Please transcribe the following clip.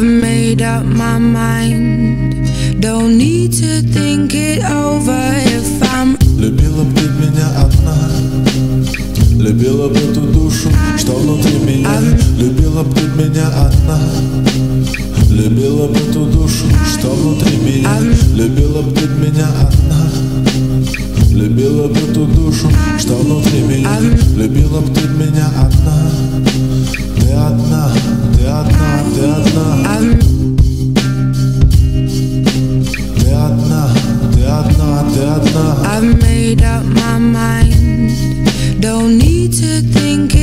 made up my mind. Don't need to think it over if I'm. Любила бы ты меня одна, любила бы ту душу, что внутри меня. Любила бы ты меня одна, любила бы ту душу, что внутри меня. Любила бы ты меня одна, любила бы ту душу, что внутри меня. Любила бы ты меня одна. Ты одна, ты одна, ты одна. Ты одна, ты одна, ты одна. I've made up my mind. Don't need to think